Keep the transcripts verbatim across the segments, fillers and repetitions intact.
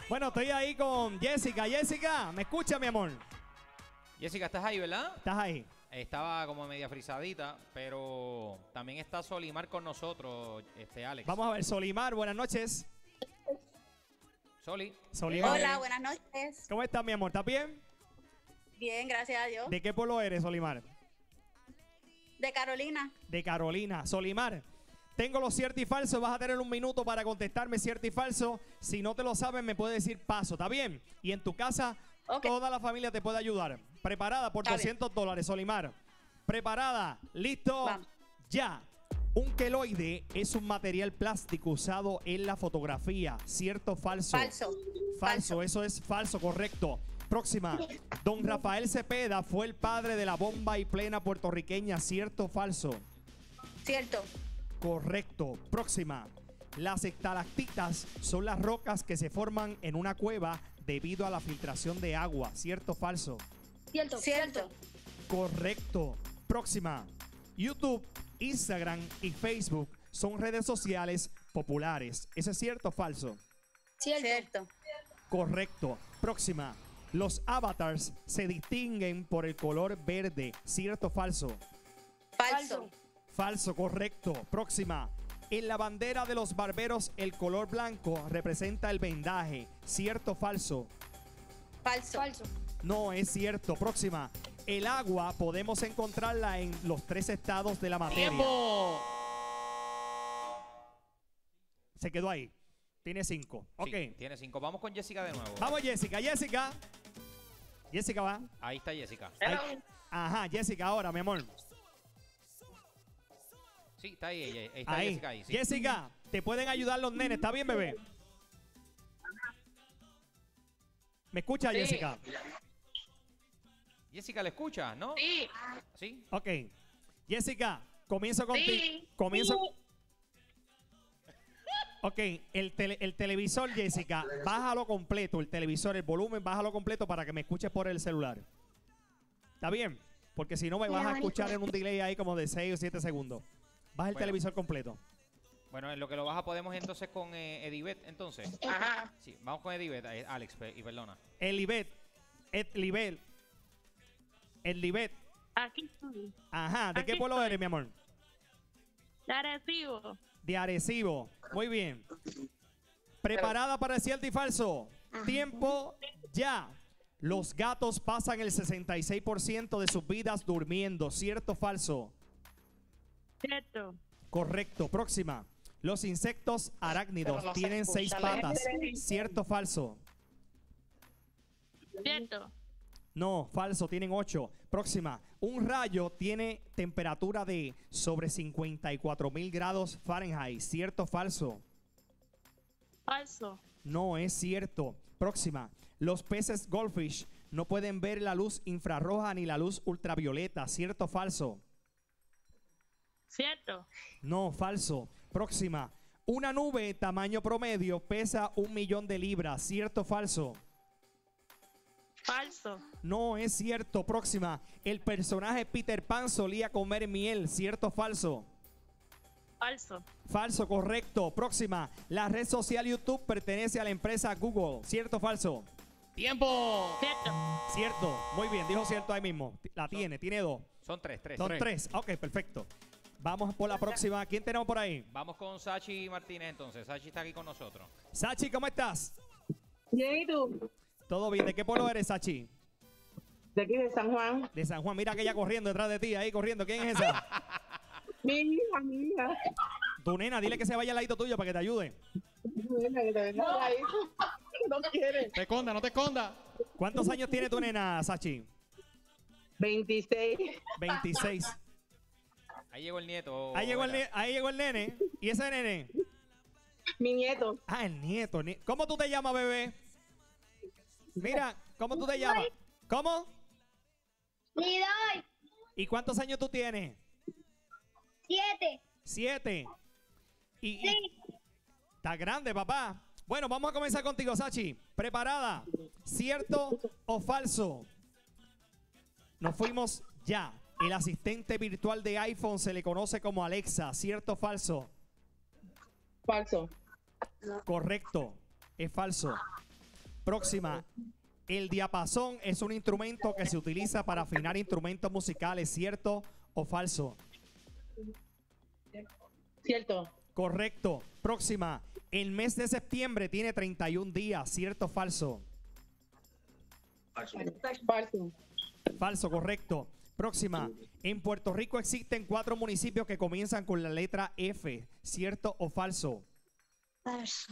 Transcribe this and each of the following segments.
Bueno, estoy ahí con Jessica. Jessica, ¿me escucha, mi amor? Jessica, estás ahí, ¿verdad? ¿Estás ahí? Estaba como media frisadita, pero también está Solimar con nosotros, este Alex. Vamos a ver, Solimar, buenas noches. Soli. Solimar. Hola, buenas noches. ¿Cómo estás, mi amor? ¿Estás bien? Bien, gracias a Dios. ¿De qué pueblo eres, Solimar? De Carolina. De Carolina. Solimar, tengo lo cierto y falso. Vas a tener un minuto para contestarme cierto y falso. Si no te lo sabes, me puedes decir paso. ¿Está bien? Y en tu casa, Okay. toda la familia te puede ayudar. Preparada por Está doscientos dólares, Solimar. Preparada. Listo. Vamos. Ya. Un queloide es un material plástico usado en la fotografía. ¿Cierto o falso? Falso. Falso, eso es falso, correcto. Próxima. Don Rafael Cepeda fue el padre de la bomba y plena puertorriqueña. ¿Cierto o falso? Cierto. Correcto. Próxima. Las estalactitas son las rocas que se forman en una cueva debido a la filtración de agua. ¿Cierto o falso? Cierto. Cierto. Correcto. Próxima. YouTube, Instagram y Facebook son redes sociales populares. ¿Eso es cierto o falso? Cierto. Correcto. Próxima. Los avatars se distinguen por el color verde. ¿Cierto o falso? Falso. Falso, correcto. Próxima. En la bandera de los barberos, el color blanco representa el vendaje. ¿Cierto o falso? Falso. Falso. No, es cierto. Próxima. El agua podemos encontrarla en los tres estados de la materia. ¡Tiempo! Se quedó ahí. Tiene cinco. Ok. Sí, tiene cinco. Vamos con Jessica de nuevo. Vamos, Jessica. Jessica. Jessica va. Ahí está Jessica. Ahí. Ajá, Jessica, ahora, mi amor. Sí, está ahí ella. Está Ahí. Jessica ahí. Sí. Jessica, te pueden ayudar los nenes. ¿Está bien, bebé? ¿Me escucha, Sí. Jessica? Jessica, ¿le escucha, no? Sí. ¿Sí? Ok. Jessica, comienzo contigo. Sí. Comienzo. Ok, el, tele- el televisor, Jessica, bájalo completo. El televisor, el volumen, bájalo completo para que me escuches por el celular. ¿Está bien? Porque si no me vas a escuchar en un delay ahí como de seis o siete segundos. Baja el Bueno. televisor completo. Bueno, en lo que lo baja podemos entonces con eh, Edibet, entonces. Ajá. Sí, vamos con Edibet, eh, Alex, pe- y perdona. El Ibet. El Libet. El Libet. Aquí estoy. Ajá. ¿De Aquí qué pueblo estoy. eres, mi amor? De Arecibo. De Arecibo. Muy bien. Preparada para el cierto y falso. Tiempo ya. Los gatos pasan el sesenta y seis por ciento de sus vidas durmiendo. ¿Cierto o falso? Cierto. Correcto. Próxima. Los insectos arácnidos Pero no se tienen seis escucha la patas. ¿Cierto o falso? Cierto. No, falso, tienen ocho. Próxima. Un rayo tiene temperatura de sobre cincuenta y cuatro mil grados Fahrenheit. ¿Cierto o falso? Falso. No, es cierto. Próxima. Los peces goldfish no pueden ver la luz infrarroja ni la luz ultravioleta. ¿Cierto o falso? Cierto. No, falso. Próxima. Una nube tamaño promedio pesa un millón de libras. ¿Cierto o falso? Falso. No, es cierto. Próxima. El personaje Peter Pan solía comer miel. ¿Cierto o falso? Falso. Falso, correcto. Próxima. La red social YouTube pertenece a la empresa Google. ¿Cierto o falso? ¡Tiempo! Cierto. Cierto. Muy bien, dijo cierto ahí mismo. La tiene, tiene dos. Son tres, tres. Son tres. tres. Ok, perfecto. Vamos por la próxima. ¿Quién tenemos por ahí? Vamos con Sachi Martínez entonces. Sachi está aquí con nosotros. Sachi, ¿cómo estás? Bien, ¿y tú? ¿Todo bien? ¿De qué pueblo eres, Sachi? De aquí de San Juan. De San Juan. Mira aquella corriendo detrás de ti, ahí corriendo. ¿Quién es esa? Mi hija, mi hija. Tu nena, dile que se vaya al ladito tuyo para que te ayude. Mira, que te venga ahí. No quiere. Te esconda, no te esconda. ¿Cuántos años tiene tu nena, Sachi? veintiséis. veintiséis. Ahí llegó el nieto. Ahí llegó el, ¿verdad? ne- ahí llegó el nene. ¿Y ese nene? Mi nieto. Ah, el nieto. ni- ¿Cómo tú te llamas, bebé? Mira, ¿cómo tú te llamas? ¿Cómo? Lidoy, ¿Y cuántos años tú tienes? siete. Siete. Y, y- Sí. está grande, papá. Bueno, vamos a comenzar contigo, Sachi. ¿Preparada? ¿Cierto o falso? Nos fuimos ya. El asistente virtual de iPhone se le conoce como Alexa. ¿Cierto o falso? Falso. Correcto. Es falso. Próxima. El diapasón es un instrumento que se utiliza para afinar instrumentos musicales, ¿cierto o falso? Cierto. Correcto. Próxima. El mes de septiembre tiene treinta y un días, ¿cierto o falso? Falso. Falso, correcto. Próxima. En Puerto Rico existen cuatro municipios que comienzan con la letra F, ¿cierto o falso? Falso.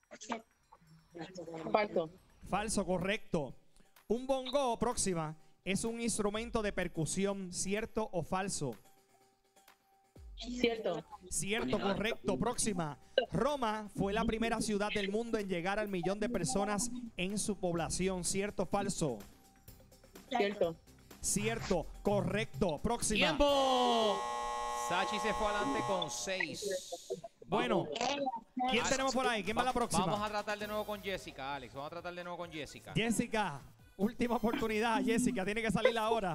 Falso. Falso, correcto. Un bongo, próxima, es un instrumento de percusión, ¿cierto o falso? Cierto. Cierto, correcto. Próxima. Roma fue la primera ciudad del mundo en llegar al millón de personas en su población, ¿cierto o falso? Cierto. Cierto, correcto. Próxima. ¡Tiempo! Sachi se fue adelante con seis. Bueno, ¿quién tenemos por ahí? ¿Quién va la próxima? Vamos a tratar de nuevo con Jessica, Alex. Vamos a tratar de nuevo con Jessica. Jessica, última oportunidad. Jessica, tiene que salir ahora.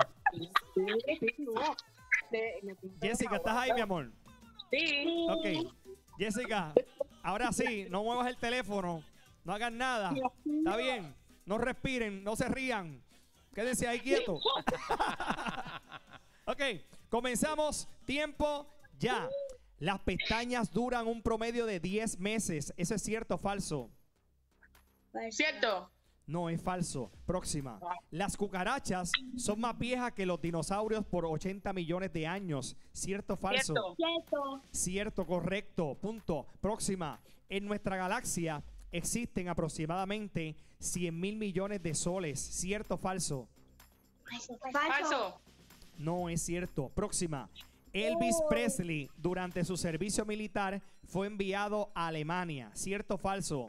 Jessica, ¿estás ahí, mi amor? Sí. Ok. Jessica, ahora sí, no muevas el teléfono. No hagan nada. ¿Está bien? No respiren, no se rían. Quédense ahí quietos. Ok, comenzamos. Tiempo ya. Las pestañas duran un promedio de diez meses. ¿Eso es cierto o falso? Cierto. No, es falso. Próxima. Las cucarachas son más viejas que los dinosaurios por ochenta millones de años. ¿Cierto o falso? Cierto. Cierto. Cierto, correcto. Punto. Próxima. En nuestra galaxia existen aproximadamente cien mil millones de soles. ¿Cierto o falso? Falso. No es cierto. Próxima. Elvis Presley, durante su servicio militar, fue enviado a Alemania. ¿Cierto o falso?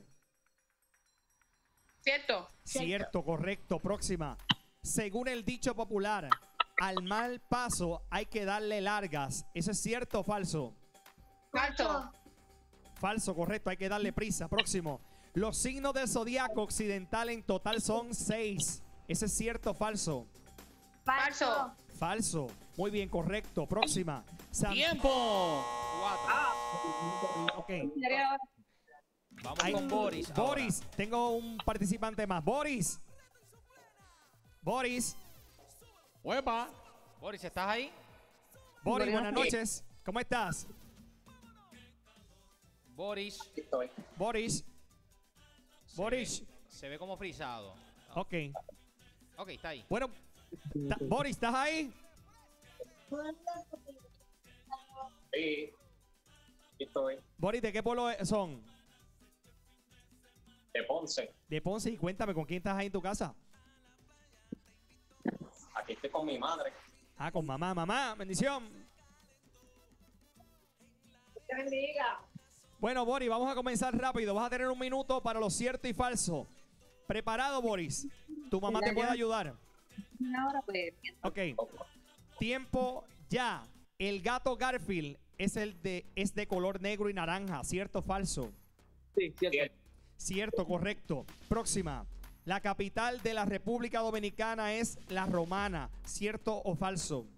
Cierto. Cierto, correcto. Próxima. Según el dicho popular, al mal paso hay que darle largas. ¿Eso es cierto o falso? Falso. Falso, correcto. Hay que darle prisa. Próximo. Los signos del zodiaco occidental en total son seis. ¿Eso es cierto o falso? Falso. Falso. Muy bien, correcto. Próxima. San- ¡Tiempo! Cuatro. Ok. Vamos Ahí- con Boris. ahora. Boris, tengo un participante más. Boris. Boris. ¡Huepa! Boris, ¿estás ahí? Boris, buenas noches. ¿Cómo estás? Boris. Boris. Se Boris. ve- se ve como frisado. Ok. Ok, está ahí. Bueno, ta- Boris, ¿estás ahí? Sí, aquí estoy, Boris, ¿de qué pueblo e- son? de Ponce. De Ponce. Y cuéntame, ¿con quién estás ahí en tu casa? Aquí estoy con mi madre. Ah, con mamá. Mamá, bendición. Te bendiga. Bueno, Boris, vamos a comenzar rápido. Vas a tener un minuto para lo cierto y falso. ¿Preparado, Boris? Tu mamá te puede ayudar. Ahora pues. Ok. Tiempo ya. El gato Garfield es el de es de color negro y naranja, ¿cierto o falso? Sí, cierto. Cierto, correcto. Próxima. La capital de la República Dominicana es La Romana, ¿cierto o falso?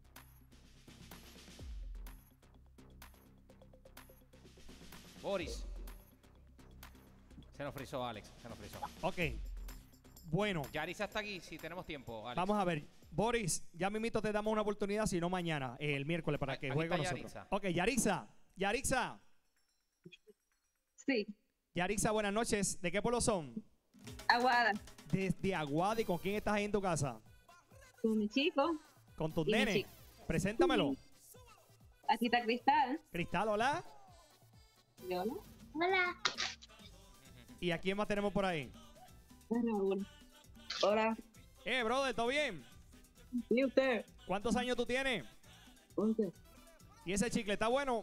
Boris. Se nos frizó, Alex. Se nos frizó. Ok. Bueno, Yarisa está aquí, si tenemos tiempo, Alex. vamos a ver. Boris, ya mismito te damos una oportunidad, si no mañana, eh, el miércoles, para que Aquí juegue con está nosotros. Yaritza. Ok, Yarixa. Yarixa. Sí. Yarixa, buenas noches. ¿De qué pueblo son? Aguada. Desde Aguada. ¿Y con quién estás ahí en tu casa? Con mi chico. Con tus Y mi nenes. chico. Preséntamelo. Aquí está Cristal. Cristal, hola. Yo no. Hola. ¿Y a quién más tenemos por ahí? Raúl. Hola. Eh, brother, ¿todo bien? ¿Y usted? ¿Cuántos años tú tienes? once. ¿Y ese chicle está bueno?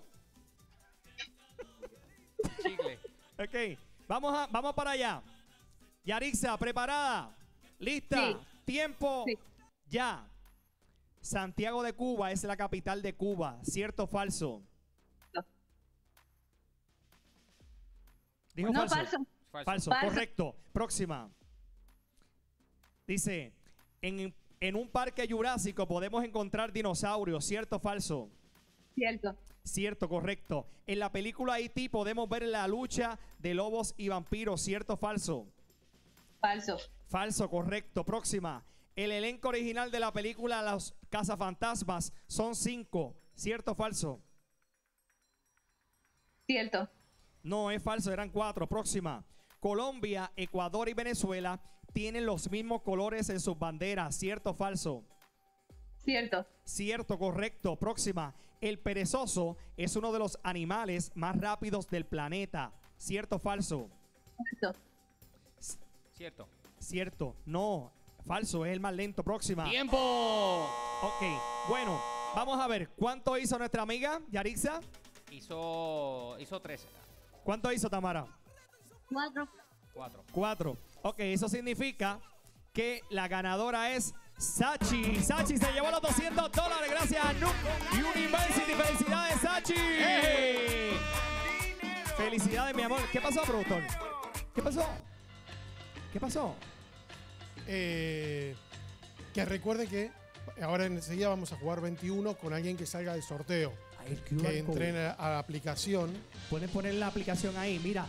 Chicle. Ok, vamos, a, vamos para allá. Yarixa, ¿preparada? ¿Lista? Sí. Tiempo. Sí. Ya. Santiago de Cuba es la capital de Cuba. ¿Cierto o falso? No. Dijo No, falso. falso. Falso. Falso, Falso. correcto. Próxima. Dice, en, en un parque jurásico podemos encontrar dinosaurios. ¿Cierto o falso? Cierto. Cierto, correcto. En la película E T podemos ver la lucha de lobos y vampiros. ¿Cierto o falso? Falso. Falso, correcto. Próxima. El elenco original de la película Los Cazafantasmas son cinco. ¿Cierto o falso? Cierto. No, es falso, eran cuatro. Próxima. Colombia, Ecuador y Venezuela tienen los mismos colores en sus banderas. ¿Cierto o falso? Cierto. Cierto, correcto. Próxima. El perezoso es uno de los animales más rápidos del planeta. ¿Cierto o falso? Cierto. Cierto. Cierto. No, falso, es el más lento. Próxima. ¡Tiempo! Ok, bueno, vamos a ver. ¿Cuánto hizo nuestra amiga Yarixa? Hizo, hizo trece. ¿Cuánto hizo Tamara? Cuatro. Cuatro. Cuatro. Ok, eso significa que la ganadora es Sachi. Sachi se llevó los doscientos dólares gracias a Nuke University. ¡Felicidades, Sachi! ¡Hey! Felicidades, mi amor. ¿Qué pasó, productor? ¿Qué pasó? ¿Qué pasó? Eh, que recuerde que ahora enseguida vamos a jugar veintiuno con alguien que salga del sorteo. Ahí el Q R Que code. entren a, a la aplicación. Pueden poner la aplicación ahí. Mira,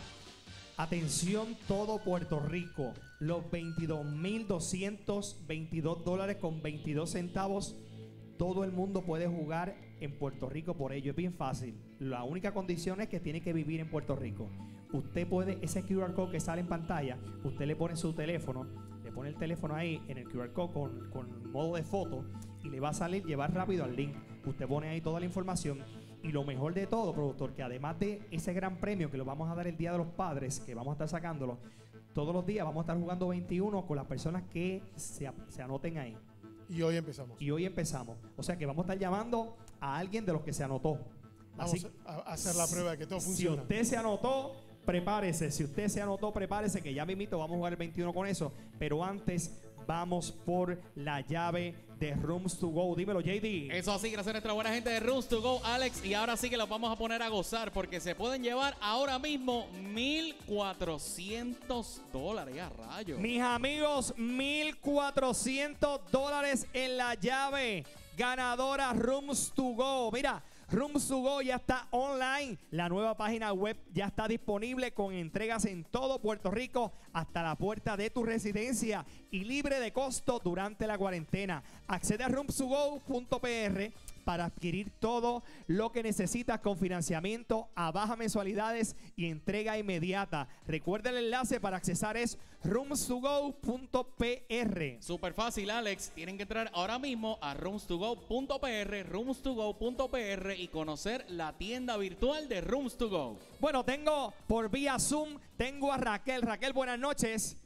atención todo Puerto Rico. Los veintidós mil doscientos veintidós dólares con veintidós centavos. Todo el mundo puede jugar en Puerto Rico por ello. Es bien fácil. La única condición es que tiene que vivir en Puerto Rico. Usted puede, ese Q R code que sale en pantalla, usted le pone su teléfono, le pone el teléfono ahí en el Q R code con, con modo de foto y le va a salir, llevar rápido al link. Usted pone ahí toda la información. Y lo mejor de todo, productor, que además de ese gran premio que lo vamos a dar el Día de los Padres, que vamos a estar sacándolo, todos los días vamos a estar jugando veintiuno con las personas que se, se anoten ahí. Y hoy empezamos. Y hoy empezamos. O sea que vamos a estar llamando a alguien de los que se anotó. Vamos Así, a, a hacer la prueba de que todo si funciona. usted se anotó, prepárese. Si usted se anotó, prepárese, que ya mismito vamos a jugar el veintiuno con eso. Pero antes vamos por la llave de Rooms to Go. Dímelo, J D. Eso así, gracias a nuestra buena gente de Rooms to Go, Alex. Y ahora sí que los vamos a poner a gozar porque se pueden llevar ahora mismo mil cuatrocientos dólares. ¡A rayos! Mis amigos, mil cuatrocientos dólares en la llave ganadora Rooms to Go. Mira, Rooms to Go ya está online. La nueva página web ya está disponible con entregas en todo Puerto Rico hasta la puerta de tu residencia y libre de costo durante la cuarentena. Accede a rooms to go punto p r para adquirir todo lo que necesitas con financiamiento a bajas mensualidades y entrega inmediata. Recuerda el enlace para accesar es rooms to go punto p r. Súper fácil, Alex. Tienen que entrar ahora mismo a rooms to go punto p r, rooms to go punto p r y conocer la tienda virtual de Rooms to Go. Bueno, tengo por vía Zoom, tengo a Raquel. Raquel, buenas noches.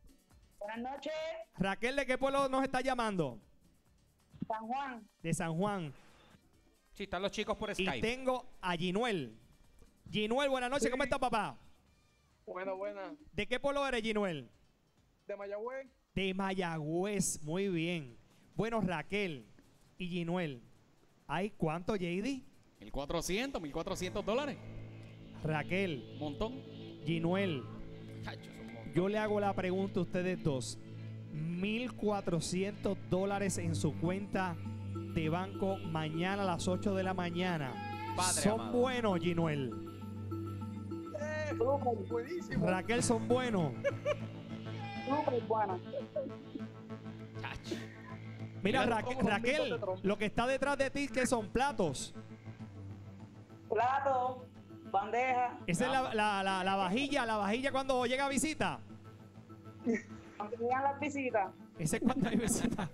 Buenas noches, Raquel, ¿de qué pueblo nos está llamando? San Juan. De San Juan. Sí, están los chicos por Y Skype. tengo a Ginuel. Ginuel, buenas noches. ¿Cómo está, papá? Buena, buena. ¿De qué pueblo eres, Ginuel? De Mayagüez. De Mayagüez. Muy bien. Bueno, Raquel y Ginuel, ¿hay cuánto, J D? mil cuatrocientos, mil cuatrocientos dólares. Raquel, Un montón. Ginuel, Chacho, es un montón. yo le hago la pregunta a ustedes dos. mil cuatrocientos dólares en su cuenta de banco mañana a las ocho de la mañana. Padre ¿Son amado. buenos, Ginuel? Eh, súper, buenísimo. Raquel, ¿son buenos? Súper buena. Chacho. Mira, Mira, Ra- como los Raquel, mismos de Trump. lo que está detrás de ti, ¿qué son platos? Plato, bandeja, Esa es la, la- la- la vajilla, la vajilla cuando llega a visita. aunque llegan las visitas. Ese es cuando hay visita.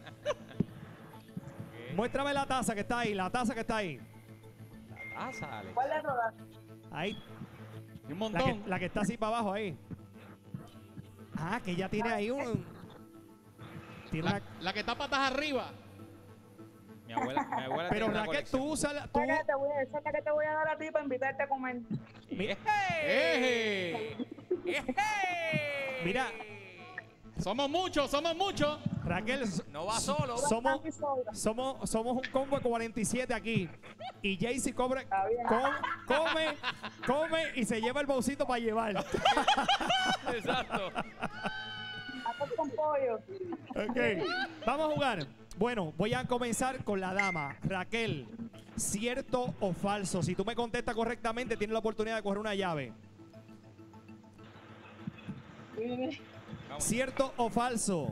Muéstrame la taza que está ahí, la taza que está ahí. La taza, Alex. ¿Cuál de todas? Ahí, Y un la que, montón. la que está así para abajo ahí. Ah, que ya tiene ahí un... Tiene La, una- la que está patas arriba. Mi abuela, mi abuela pero tiene una Raquel, colección. tú usas la... tú- Esa que te voy a- esa es la que te voy a dar a ti para invitarte a comer. mi- ¡Eje! ¡Eje! Mira, Somos muchos, somos muchos. Raquel, s- No va solo. somos, Aquí sobra. somos, somos un combo de cuarenta y siete aquí. Y Jaycee cobra, Está bien. com- come, come y se lleva el bolsito para llevar. Exacto. Arroz con pollo. Ok, vamos a jugar. Bueno, voy a comenzar con la dama. Raquel, ¿cierto o falso? Si tú me contestas correctamente, tienes la oportunidad de coger una llave. Vamos. ¿Cierto o falso?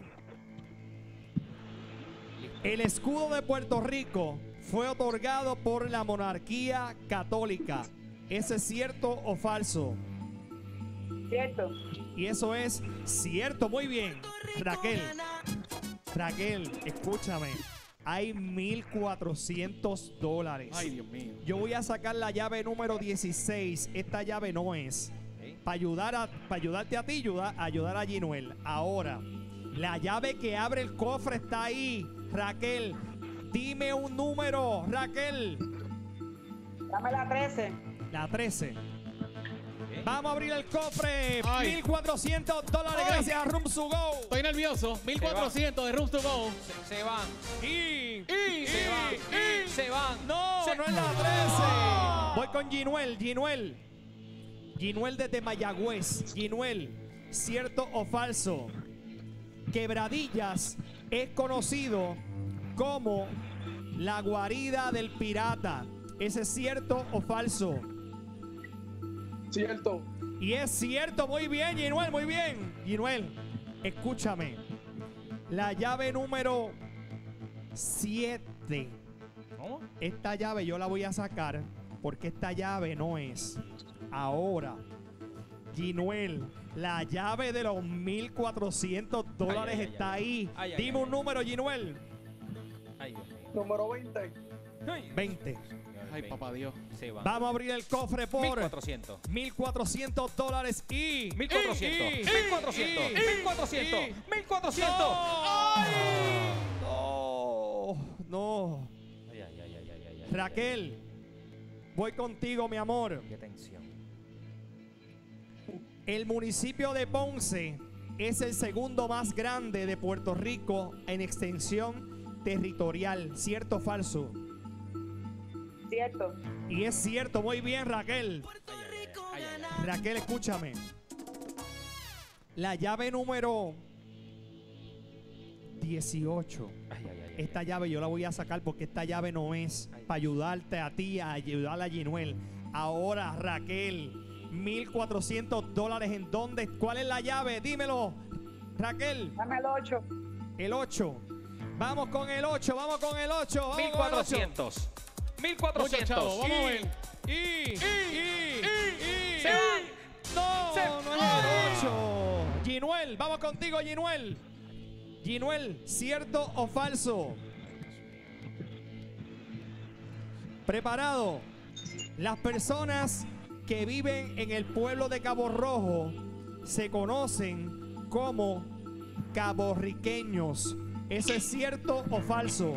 El escudo de Puerto Rico fue otorgado por la monarquía católica. ¿Ese es cierto o falso? Cierto. Y eso es cierto. Muy bien. Raquel. Raquel, escúchame. Hay mil cuatrocientos dólares. Ay, Dios mío. Yo voy a sacar la llave número dieciséis. Esta llave no es. Ok. Para ayudar a, para ayudarte a ti, ayuda, ayudar a Ginuel. Ahora, la llave que abre el cofre está ahí. Raquel, dime un número. Raquel, Dame la trece. la trece. Ok. Vamos a abrir el cofre. Ay. mil cuatrocientos dólares Ay. gracias a Rooms to Go. Estoy nervioso. mil cuatrocientos de Rooms to Go. Se, se van. Y, Y se van. Y se van. No, Se- no es la trece. Voy con Ginuel, Ginuel. Ginuel desde Mayagüez. Ginuel, ¿cierto o falso? Quebradillas es conocido como la guarida del pirata. ¿Ese es cierto o falso? Cierto. Y es cierto, muy bien, Ginuel, muy bien. Ginuel, escúchame. La llave número siete. ¿Cómo? Esta llave yo la voy a sacar porque esta llave no es. Ahora, Ginuel, la llave de los mil cuatrocientos dólares Ay, ay, ay, está ay. ahí. Ay, ay, Dime ay, un ay. número, Ginuel. Ay, Dios mío. Número veinte. Ay, veinte. Ay, papá Dios. Se van. Vamos a abrir el cofre mil por cuatrocientos. mil cuatrocientos dólares y... mil cuatrocientos. y- mil cuatrocientos. y- mil cuatrocientos. y- mil cuatrocientos. No, no. Ay, ay, ay, ay, ay, ay, ay, Raquel, voy contigo, mi amor. ay. Qué tensión. El municipio de Ponce es el segundo más grande de Puerto Rico en extensión territorial. ¿Cierto o falso? Cierto. Y es cierto, muy bien, Raquel. Ay, ay, ay, ay, ay, ay. Raquel, escúchame. La llave número dieciocho. Ay, ay, ay, ay, Esta llave yo la voy a sacar porque esta llave no es para ayudarte a ti, a ayudar a Ginuel. Ahora, Raquel, mil cuatrocientos dólares en dónde, ¿cuál es la llave? Dímelo, Raquel. Dame el ocho. El ocho. Vamos con el ocho, vamos con el ocho. vamos mil con el ocho. cuatrocientos. mil Muchachos, cuatrocientos. vamos a ver. Y, y, y, y, Se van. No, Se- no es el ocho. Ginuel, vamos contigo, Ginuel. Ginuel, ¿cierto o falso? Preparado. Las personas que viven en el pueblo de Cabo Rojo se conocen como caborriqueños. ¿Eso es cierto o falso?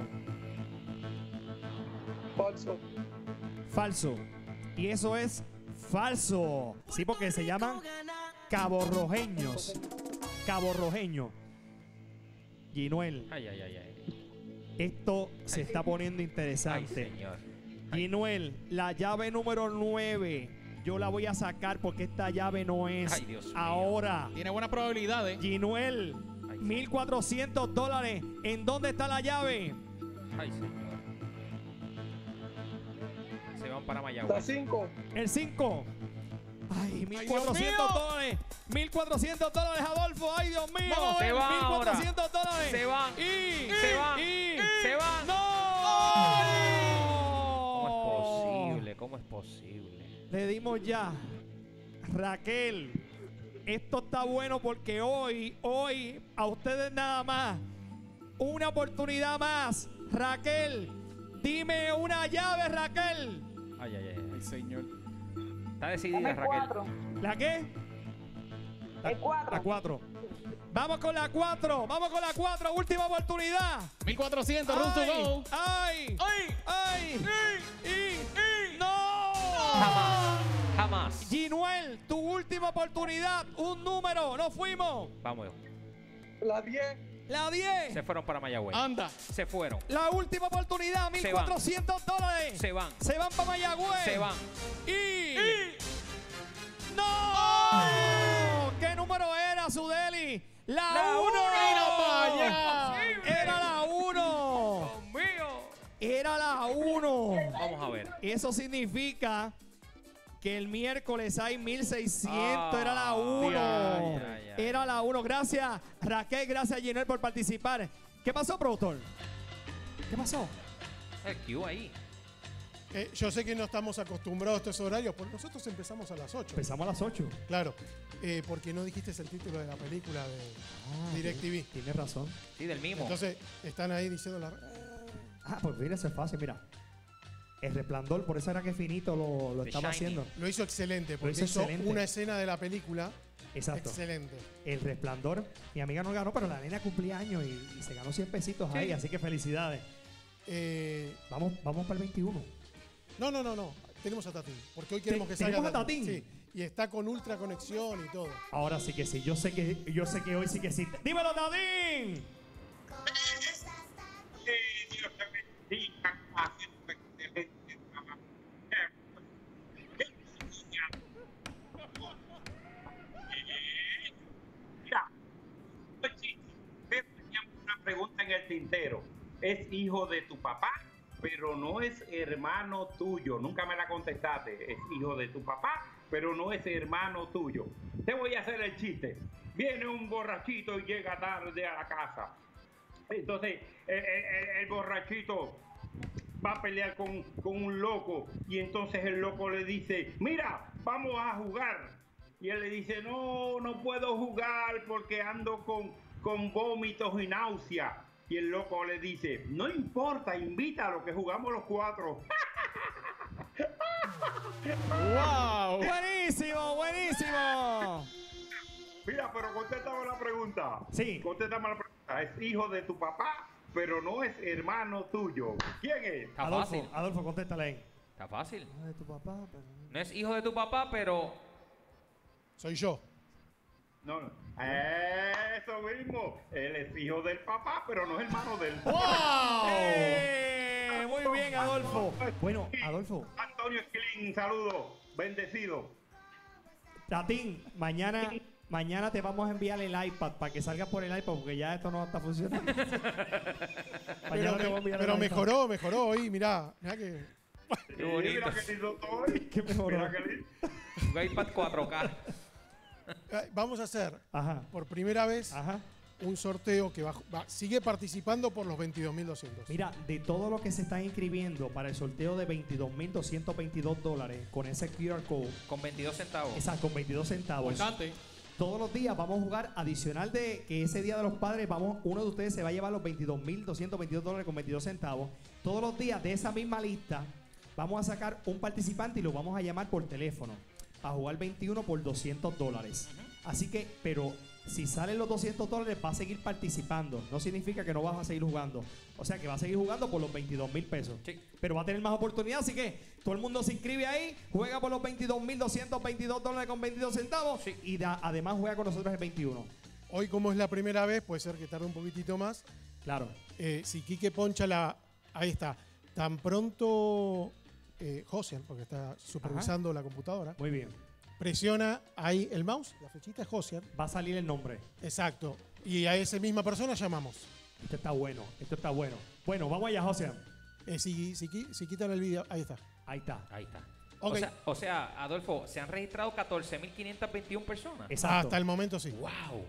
Falso. Falso. Y eso es falso. Sí, porque se llaman caborrojeños. Caborrojeño. Ginuel, Ay, ay, ay, ay. esto se está poniendo Ay, interesante. señor. Ginuel, la llave número nueve. Yo la voy a sacar porque esta llave no es. Ay, Dios mío. Ahora, Tiene buenas probabilidades. Ginuel, Ay, mil cuatrocientos dólares. ¿En dónde está la llave? Ay, señor. Se van para La Mayagüez. cinco. El cinco. Ay, mil Dios cuatrocientos mío. dólares. mil cuatrocientos dólares, Adolfo. Ay, Dios mío. Vamos a ver. Se van mil cuatrocientos dólares. Se van. Y, Se van. y, Se van. ¡No! ¿Cómo es posible? ¿Cómo es posible? Le dimos ya. Raquel, esto está bueno porque hoy, hoy, a ustedes nada más, una oportunidad más. Raquel, dime una llave, Raquel. Ay, ay, ay. Ay, señor. Está decidida, Dame el Raquel. cuatro. ¿La qué? La, El cuatro. La cuatro. Vamos con la cuatro. Vamos con la cuatro. Última oportunidad. mil cuatrocientos, Rooms to go. ¡Ay! ¡Ay! ¡Ay! ¡Y! ¡No! Jamás. Jamás. Ginuel, tu última oportunidad. Un número. No fuimos. Vamos. La diez. La diez. Se fueron para Mayagüez. Anda. Se fueron. La última oportunidad. mil Se van. cuatrocientos dólares. Se van. Se van para Mayagüez. Se van. Y. ¡No! ¿Qué número era, Sudeli? La, La uno. Mira para allá. Era la uno. Dios mío. Era la uno. Vamos a ver. Eso significa que el miércoles hay mil seiscientos. Ah, era la uno. ya, ya, ya. Era la uno. Gracias, Raquel. Gracias, Ginel, por participar. ¿Qué pasó, productor? ¿Qué pasó? El Q ahí. Eh, yo sé que no estamos acostumbrados a estos horarios, porque nosotros empezamos a las ocho. Empezamos a las ocho. Claro, eh, porque no dijiste el título de la película de Ah, DirecTV. Tienes razón. Sí, del mismo. Entonces, están ahí diciendo la... Ah, pues mira, eso es fácil, mira. El Resplandor, por eso era que Finito lo, lo The estaba Shining. haciendo. Lo hizo excelente, porque hizo hizo, excelente. una escena de la película Exacto. excelente. El Resplandor. Mi amiga no ganó, pero la nena cumplía años y, y se ganó cien pesitos Sí. ahí, así que felicidades. Eh, Vamos, vamos para el veintiuno. no, no, no, no. Tenemos a Tatín, porque hoy queremos Te- que salga ¿tenemos a Tatín? Sí, y está con ultra conexión y todo. Ahora sí que sí. Yo sé que, yo sé que hoy sí que sí. ¡Dímelo, Tadín! Dios te bendiga, haciendo excelente trabajo. Mira, teníamos una pregunta en el tintero. Es hijo de tu papá, pero no es hermano tuyo. Nunca me la contestaste. Es hijo de tu papá, pero no es hermano tuyo. Te voy a hacer el chiste. Viene un borrachito y llega tarde a la casa. Entonces, el, el- el borrachito va a pelear con, con un loco y entonces el loco le dice, mira, vamos a jugar. Y él le dice, no, no puedo jugar porque ando con, con vómitos y náusea. Y el loco le dice, no importa, invítalo que jugamos los cuatro. ¡Wow! ¡Buenísimo, buenísimo! Mira, pero contéstame la pregunta. Sí. Contéstame la pregunta. Es hijo de tu papá, pero no es hermano tuyo. ¿Quién es? Está Adolfo, fácil. Adolfo, contéstale ahí. Está fácil. De tu papá, pero... No es hijo de tu papá, pero Soy yo. No, no. Eso mismo. Él es hijo del papá, pero no es hermano del ¡Wow! ¡Eh! Muy bien, Adolfo. Bueno, Adolfo, Antonio Esquilín, saludo. Bendecido. Tatín, mañana, mañana te vamos a enviar el iPad para que salga por el iPad porque ya esto no está funcionando. Pero, Mañana te voy a enviar pero el iPad. mejoró, mejoró hoy, mirá. Mirá que... Qué bonito. Mira qué lindo estoy. ¿Qué mejoró? Mira qué lindo. un iPad cuatro K. Eh, Vamos a hacer Ajá, por primera vez ajá. un sorteo que va, va- sigue participando por los veintidós mil doscientos. Mira, de todo lo que se está inscribiendo para el sorteo de veintidós mil doscientos veintidós dólares con ese Q R code, Con veintidós centavos. esa con veintidós centavos. Importante. Todos los días vamos a jugar adicional de que ese día de los padres, vamos, uno de ustedes se va a llevar los veintidós mil doscientos veintidós dólares con veintidós centavos. Todos los días de esa misma lista vamos a sacar un participante y lo vamos a llamar por teléfono a jugar veintiuno por doscientos dólares. Así que, pero si salen los doscientos dólares va a seguir participando. No significa que no vas a seguir jugando. O sea que va a seguir jugando por los veintidós mil pesos. Sí. Pero va a tener más oportunidad, así que todo el mundo se inscribe ahí, juega por los veintidós mil doscientos veintidós dólares con veintidós centavos Sí. y da- además juega con nosotros el veintiuno. Hoy, como es la primera vez, puede ser que tarde un poquitito más. Claro. Eh, si Quique poncha la... Ahí está. Tan pronto eh, Josian, porque está supervisando la computadora, Muy bien. presiona ahí el mouse, la flechita es Josian. Va a salir el nombre. Exacto. Y a esa misma persona llamamos. Esto está bueno, esto está bueno. Bueno, vamos allá, José. Eh, si, si, qui- si quitan el video, ahí está. Ahí está. Ahí está. Ok. O, sea, o sea, Adolfo, se han registrado catorce mil quinientas veintiuna personas. Exacto. Hasta el momento sí. ¡Wow!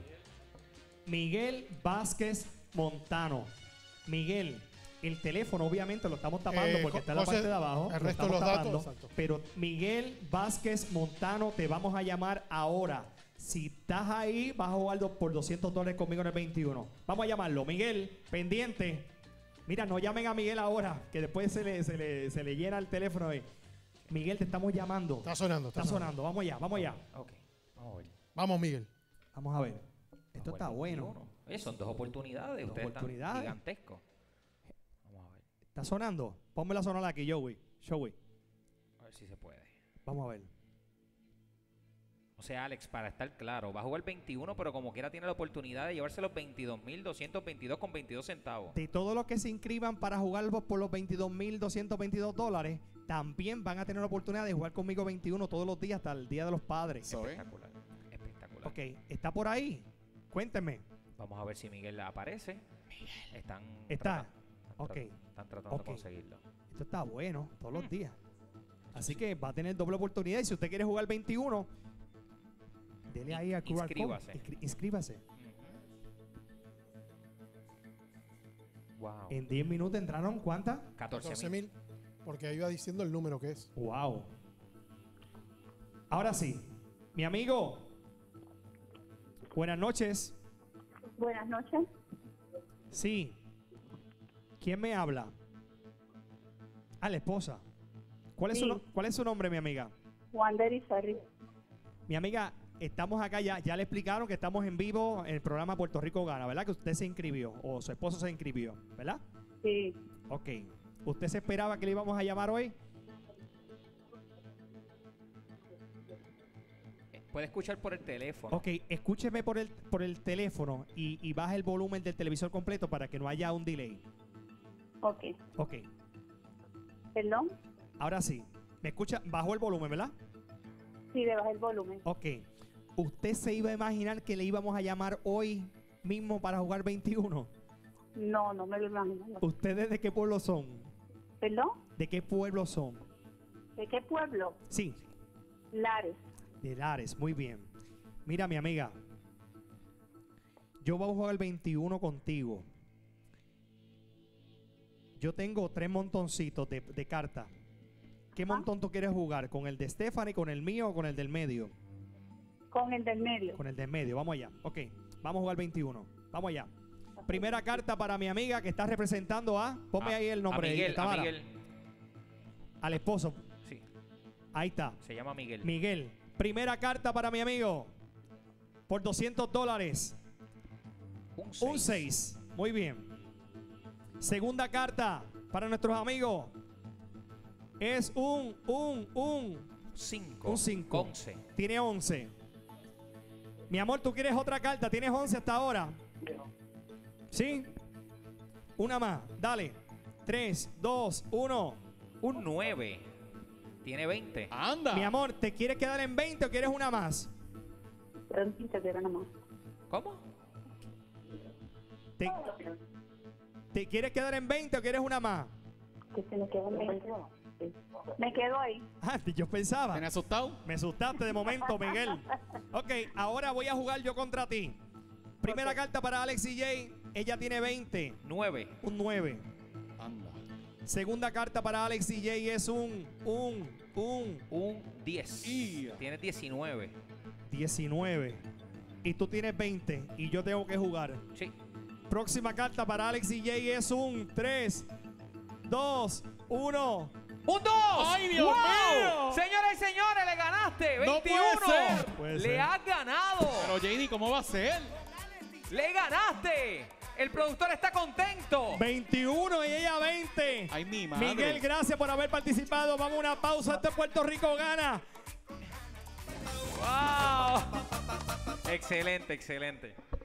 Miguel Vázquez Montano. Miguel, el teléfono obviamente lo estamos tapando Eh, porque está en la José, parte de abajo. el lo resto de estamos los datos, tapando, exacto. Pero Miguel Vázquez Montano, te vamos a llamar ahora. Si estás ahí, vas a jugar do- por doscientos dólares conmigo en el veintiuno. Vamos a llamarlo. Miguel, pendiente. Mira, no llamen a Miguel ahora, que después se le, se le, se le llena el teléfono ahí. Miguel, te estamos llamando. Está sonando. Está, Está sonando. Vamos allá, vamos allá. Ok. Vamos a ver. Vamos, Miguel. Vamos a ver. Esto Vamos está al bueno. veintiuno. Oye, son dos oportunidades. Dos Ustedes oportunidades. están gigantescos. Vamos a ver. ¿Está sonando? Ponme la sonora aquí, Joey. Joey. A ver si se puede. Vamos a ver. O sea, Alex, para estar claro, va a jugar veintiuno, pero como quiera tiene la oportunidad de llevarse los veintidós mil doscientos veintidós con veintidós centavos. De todos los que se inscriban para jugar por los veintidós mil doscientos veintidós dólares, también van a tener la oportunidad de jugar conmigo veintiuno todos los días hasta el Día de los Padres. Sorry. Espectacular. Espectacular. Ok, ¿está por ahí? Cuénteme. Vamos a ver si Miguel aparece. Están Está. trata- están Ok. tra- Están tratando Ok. de conseguirlo. Esto está bueno, todos los días. Así que va a tener doble oportunidad. Y si usted quiere jugar veintiuno, dele ahí a Q R code. Inscríbase. Inscri- Inscríbase. Wow. En diez minutos entraron ¿cuántas? catorce catorce mil. mil. Porque ahí va diciendo el número que es. Wow. Ahora sí, mi amigo. Buenas noches. Buenas noches. Sí. ¿Quién me habla? Ah, la esposa. ¿Cuál es, Sí. su, no- ¿Cuál es su nombre, mi amiga? Juan de Irizarry. Mi amiga, estamos acá ya. Ya le explicaron que estamos en vivo en el programa Puerto Rico Gana, ¿verdad? Que usted se inscribió o su esposo se inscribió, ¿verdad? Sí. Ok. ¿Usted se esperaba que le íbamos a llamar hoy? Puede escuchar por el teléfono. Ok, escúcheme por el, por el teléfono y, y baja el volumen del televisor completo para que no haya un delay. Ok. Ok. ¿Perdón? Ahora sí. ¿Me escucha? Bajó el volumen, ¿verdad? Sí, le bajé el volumen. Ok. ¿Usted se iba a imaginar que le íbamos a llamar hoy mismo para jugar veintiuno? No, no me lo imagino. no. ¿Ustedes de qué pueblo son? ¿Perdón? ¿De qué pueblo son? ¿De qué pueblo? Sí, Lares. de Lares. Muy bien. Mira, mi amiga. Yo voy a jugar el veintiuno contigo. Yo tengo tres montoncitos de, de cartas. ¿Qué montón tú quieres jugar? ¿Con el de Stephanie, con el mío o con el del medio? Con el del medio. Con el del medio. Vamos allá. Ok. Vamos a jugar veintiuno. Vamos allá. Primera carta para mi amiga que está representando a... Ponme A- ahí el a nombre. Miguel, a Tamara. Miguel. Al esposo. Sí, Ahí está. se llama Miguel. Miguel. Primera carta para mi amigo. Por doscientos dólares. Un Un seis. Muy bien. Segunda carta para nuestros amigos. Es un, un, un. cinco. Un cinco. once. Tiene once. Mi amor, ¿tú quieres otra carta? ¿Tienes once hasta ahora? ¿Sí? Una más. Dale. tres, dos, uno. Un nueve. Tiene veinte. Anda. Mi amor, ¿te quieres quedar en veinte o quieres una más? Prontito, que era nada más. ¿Cómo? ¿Te, ¿Te quieres quedar en veinte o quieres una más? Que se me quedó en veinte. Sí. Me quedo ahí. Ah, yo pensaba. ¿Tienes asustado? Me asustaste de momento, Miguel. Ok, ahora voy a jugar yo contra ti. Primera carta para Alex y Jay. Ella tiene veinte. nueve. Un nueve. Anda. Segunda carta para Alex y Jay es un, un, un Un diez. Y- Tiene diecinueve. diecinueve. Y tú tienes veinte. Y yo tengo que jugar. Sí. Próxima carta para Alex y Jay es un tres, dos, uno. ¡Un dos! ¡Ay, Dios ¡Wow! mío! Señoras y señores, le ganaste. No veintiuno. puede ser. Puede Le ser. has ganado. Pero J D, ¿cómo va a ser? Le ganaste. El productor está contento. veintiuno y ella veinte. Ay, mi madre. Miguel, gracias por haber participado. Vamos a una pausa. Este Puerto Rico gana. ¡Wow! Excelente, excelente.